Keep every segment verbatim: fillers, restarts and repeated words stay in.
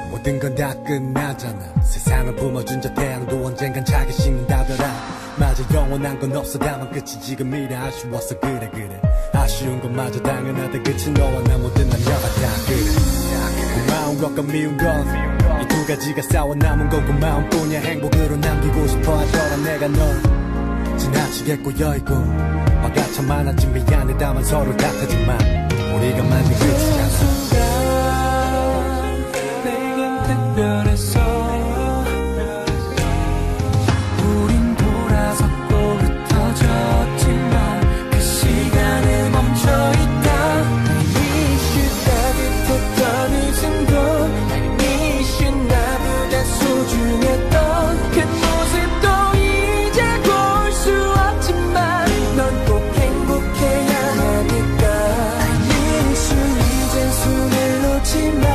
모든 건 다 끝나잖아. 세상을 뿜어준 저 태양도 언젠간 자기 식는다더라. 맞아, 영원한 건 없어. 다만 끝이 지금이라 아쉬웠어. 그래 그래 아쉬운 건 마저 당연하다. 그치 너와 나 모든 남녀가 다 그래. 고마운 것과 미운 것 이 두 가지가 싸워 남은 건 고마움뿐이야. 행복으로 남기고 싶어 하더라. 내가 널 지나치게 꼬여있고 화가 참 많았지. 미안해. 다만 서로 같았지만 우리가 만든 끝이잖아. 특별했어. 우린 돌아섰고 흩어졌지만 그 시간에 멈춰있다. I miss you 따뜻했던 이 순간, I miss you 나보다 소중했던 그 모습도 이제 볼 수 없지만 넌 꼭 행복해야 하니까. I miss you 이젠 손을 놓지마.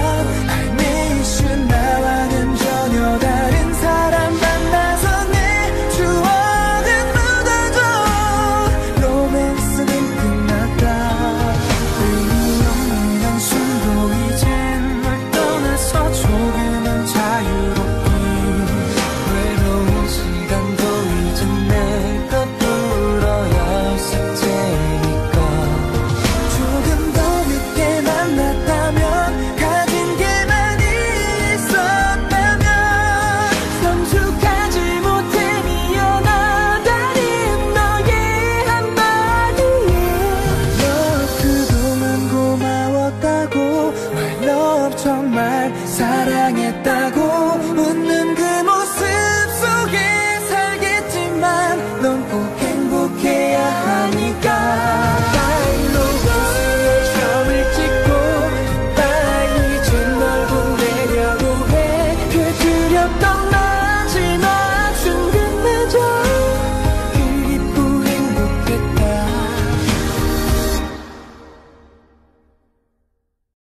나와는 전혀 다른 사람 만나서 내 추억은 묻어져. 로맨스는 끝났다. 의미 없는 한숨도 이젠 널 떠나서 조금은 자유롭기. 외로운 시간도 이젠 내가 풀어야 할 숙제니까. 조금 더 늦게 만났다면 가진 게 정말 사랑했다고 웃는 그 모습 속에 살겠지만 넌 꼭 행복해야 하니까. 빨로 웃음의 점을 찍고 빨리 이제 널 보내려고 해. 그 두렵던